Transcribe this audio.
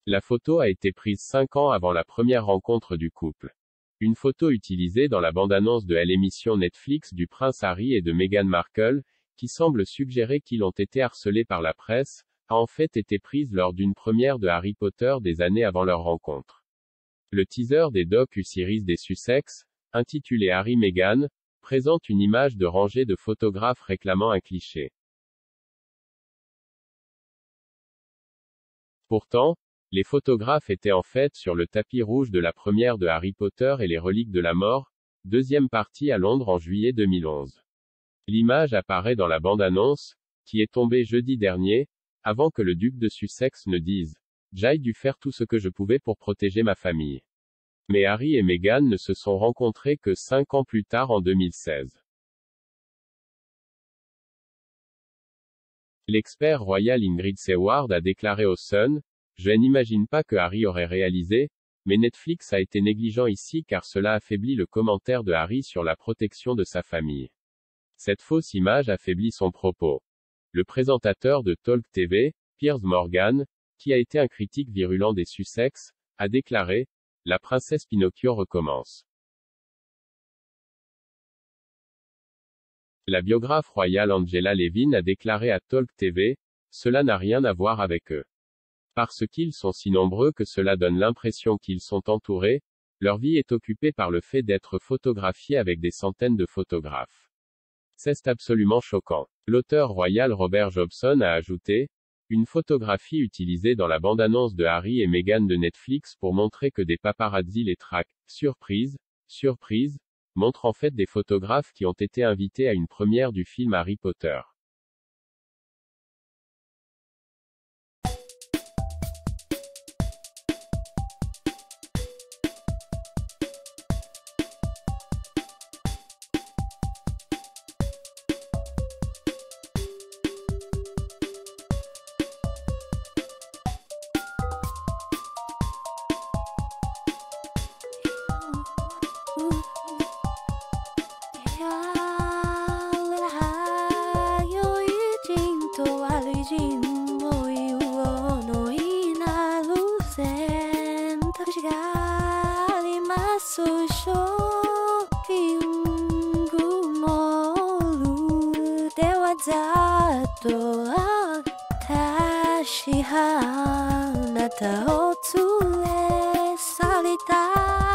La photo a été prise 5 ans avant la première rencontre du couple. Une photo utilisée dans la bande-annonce de l'émission Netflix du prince Harry et de Meghan Markle, qui semble suggérer qu'ils ont été harcelés par la presse, a en fait été prise lors d'une première de Harry Potter des années avant leur rencontre. Le teaser des docu-series des Sussex, intitulé Harry-Meghan, présente une image de rangée de photographes réclamant un cliché. Pourtant, les photographes étaient en fait sur le tapis rouge de la première de Harry Potter et les Reliques de la Mort, deuxième partie à Londres en juillet 2011. L'image apparaît dans la bande-annonce, qui est tombée jeudi dernier, avant que le duc de Sussex ne dise « J'ai dû faire tout ce que je pouvais pour protéger ma famille ». Mais Harry et Meghan ne se sont rencontrés que 5 ans plus tard en 2016. L'expert royal Ingrid Seward a déclaré au Sun, « Je n'imagine pas que Harry aurait réalisé, mais Netflix a été négligent ici car cela affaiblit le commentaire de Harry sur la protection de sa famille. Cette fausse image affaiblit son propos. » Le présentateur de Talk TV, Piers Morgan, qui a été un critique virulent des Sussex, a déclaré « La princesse Pinocchio recommence ». La biographe royale Angela Levin a déclaré à Talk TV « Cela n'a rien à voir avec eux. Parce qu'ils sont si nombreux que cela donne l'impression qu'ils sont entourés, leur vie est occupée par le fait d'être photographiés avec des centaines de photographes. C'est absolument choquant. » L'auteur royal Robert Jobson a ajouté « Une photographie utilisée dans la bande-annonce de Harry et Meghan de Netflix pour montrer que des paparazzi les traquent. Surprise, surprise, montre en fait des photographes qui ont été invités à une première du film Harry Potter. » 다시 하나 더 둘레 살리다